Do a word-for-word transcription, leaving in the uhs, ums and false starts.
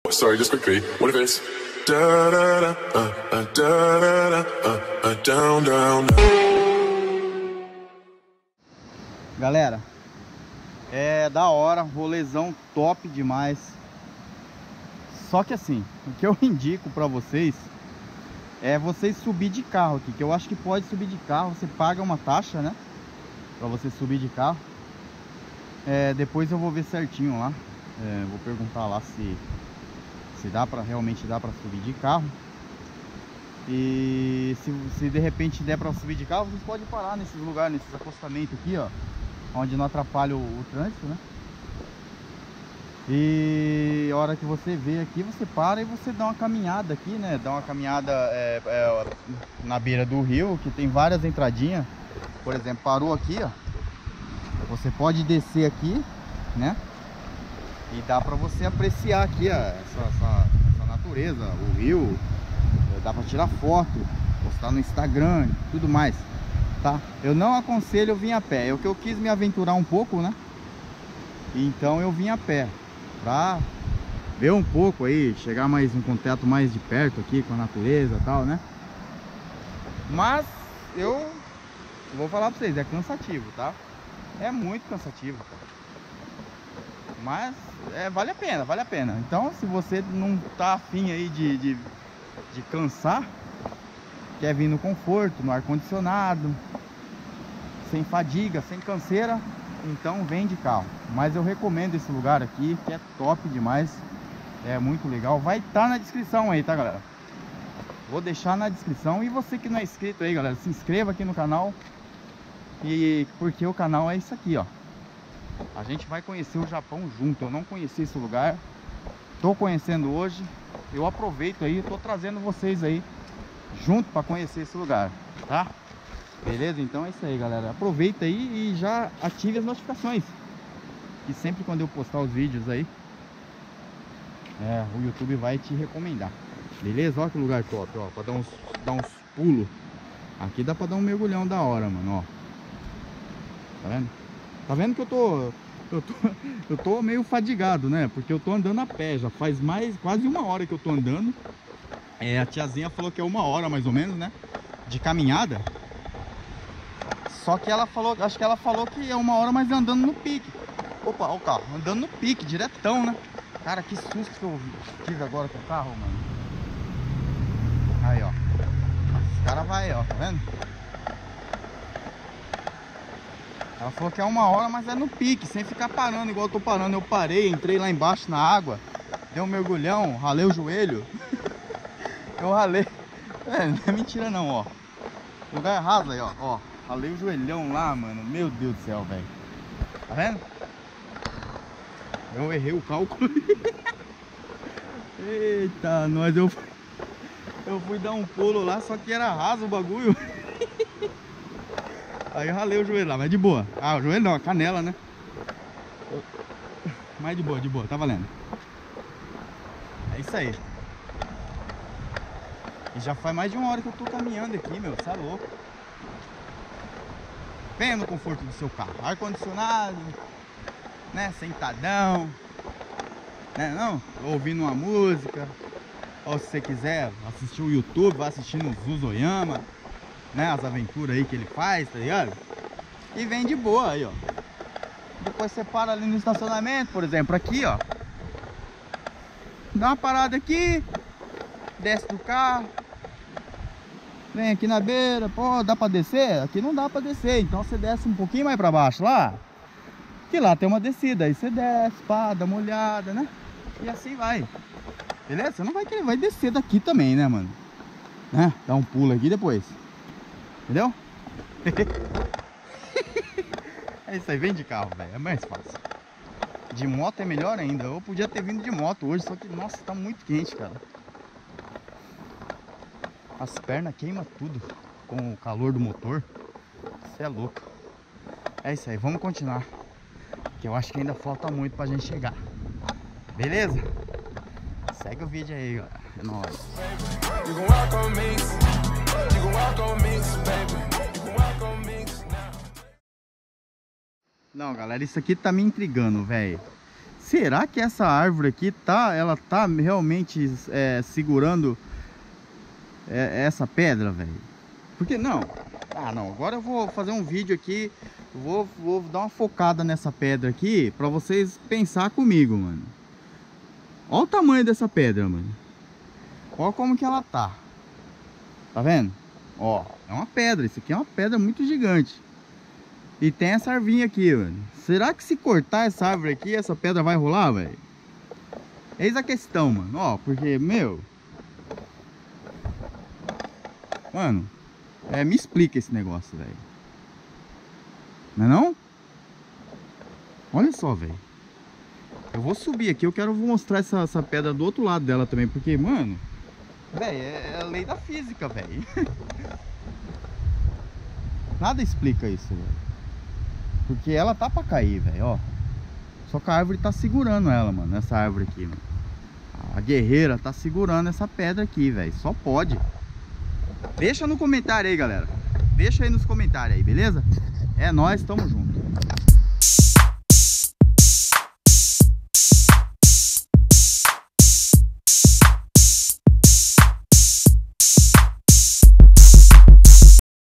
Sorry, just quickly. What if it's da da da uh, uh, da da da uh, uh, down down? Galera, é da hora, rolezão top demais. Só que assim, o que eu indico pra vocês é vocês subir de carro aqui, que eu acho que pode subir de carro. Você paga uma taxa, né, pra você subir de carro. É, depois eu vou ver certinho lá, é, vou perguntar lá se se dá pra, realmente dá pra subir de carro. E se, se de repente der pra subir de carro, vocês podem parar nesses lugares, nesses acostamentos aqui, ó, onde não atrapalha o, o trânsito, né? E a hora que você vê aqui, você para e você dá uma caminhada aqui, né? Dá uma caminhada é, é, na beira do rio, que tem várias entradinhas. Por exemplo, parou aqui, ó. Você pode descer aqui, né? E dá pra você apreciar aqui ó, essa, essa, essa natureza, o rio. Dá pra tirar foto, postar no Instagram, tudo mais, tá? Eu não aconselho vir a pé. É o que eu quis me aventurar um pouco, né? Então eu vim a pé pra ver um pouco aí, chegar mais um contato mais de perto aqui com a natureza e tal, né? Mas eu vou falar pra vocês, é cansativo, tá? É muito cansativo, mas é, vale a pena, vale a pena. Então se você não tá afim aí de, de, de cansar, quer vir no conforto, no ar-condicionado, sem fadiga, sem canseira, então vem de carro. Mas eu recomendo esse lugar aqui, que é top demais, é muito legal. Vai estar na descrição aí, tá, galera? Vou deixar na descrição. E você que não é inscrito aí, galera, se inscreva aqui no canal. E porque o canal é isso aqui, ó. A gente vai conhecer o Japão junto. Eu não conheci esse lugar, tô conhecendo hoje. Eu aproveito aí, tô trazendo vocês aí junto para conhecer esse lugar, tá? Beleza? Então é isso aí, galera. Aproveita aí e já ative as notificações, que sempre quando eu postar os vídeos aí, é, o YouTube vai te recomendar. Beleza? Olha que lugar top, ó, pra dar uns, dar uns pulos. Aqui dá pra dar um mergulhão da hora, mano, ó. Tá vendo? Tá vendo que eu tô, eu tô, eu tô meio fadigado, né? Porque eu tô andando a pé, já faz mais, quase uma hora que eu tô andando. É, a tiazinha falou que é uma hora mais ou menos, né? De caminhada. Só que ela falou, acho que ela falou que é uma hora, mas andando no pique. Opa, olha o carro, andando no pique, diretão, né? Cara, que susto que eu tive agora com o carro, mano. Aí, ó. Esse cara vai, ó, tá vendo? Ela falou que é uma hora, mas é no pique, sem ficar parando igual eu tô parando. Eu parei, entrei lá embaixo na água, dei um mergulhão, ralei o joelho. Eu ralei. É, não é mentira não, ó. Lugar raso aí, ó, ó. Ralei o joelhão lá, mano. Meu Deus do céu, velho. Tá vendo? Eu errei o cálculo. Eita, nós, eu fui, eu fui dar um pulo lá, só que era raso o bagulho. Aí eu ralei o joelho lá, mas de boa. Ah, o joelho não, a canela, né? Mas de boa, de boa, tá valendo. É isso aí. E já faz mais de uma hora que eu tô caminhando aqui, meu, você é louco. Venha no conforto do seu carro, ar-condicionado, né, sentadão, né, não? Ouvindo uma música. Ou se você quiser assistir o YouTube, vai assistindo o Zuzoyama, né, as aventuras aí que ele faz, tá ligado? E vem de boa aí, ó. Depois você para ali no estacionamento, por exemplo, aqui, ó. Dá uma parada aqui, desce do carro, vem aqui na beira. Pô, dá pra descer? Aqui não dá pra descer, então você desce um pouquinho mais pra baixo lá, que lá tem uma descida. Aí você desce, pá, dá uma olhada, né? E assim vai. Beleza? Você não vai querer, vai descer daqui também, né, mano? Né? Dá um pulo aqui depois. Entendeu? É isso aí, vem de carro, velho, é mais fácil. De moto é melhor ainda. Eu podia ter vindo de moto hoje, só que, nossa, tá muito quente, cara. As pernas queimam tudo com o calor do motor. Você é louco. É isso aí, vamos continuar, que eu acho que ainda falta muito pra gente chegar. Beleza? Segue o vídeo aí, galera. É nóis. Não, galera, isso aqui tá me intrigando, velho. será que essa árvore aqui tá, ela tá realmente é, segurando é, essa pedra, velho? Porque não, ah não, agora eu vou fazer um vídeo aqui, vou, vou dar uma focada nessa pedra aqui pra vocês pensar comigo, mano. Olha o tamanho dessa pedra, mano. Olha como que ela tá. Tá vendo? Ó, é uma pedra, isso aqui é uma pedra muito gigante. E tem essa arvinha aqui, mano. Será que se cortar essa árvore aqui, essa pedra vai rolar, velho? Eis a questão, mano. Ó, porque, meu... Mano, é, me explica esse negócio, velho. Não é não? Olha só, velho. Eu vou subir aqui, eu quero mostrar essa, essa pedra do outro lado dela também. Porque, mano... Velho, é, é a lei da física, velho. Nada explica isso, velho. Porque ela tá pra cair, velho, ó. Só que a árvore tá segurando ela, mano. Essa árvore aqui, mano. A guerreira tá segurando essa pedra aqui, velho. Só pode. Deixa no comentário aí, galera. Deixa aí nos comentários aí, beleza? É nóis, tamo junto.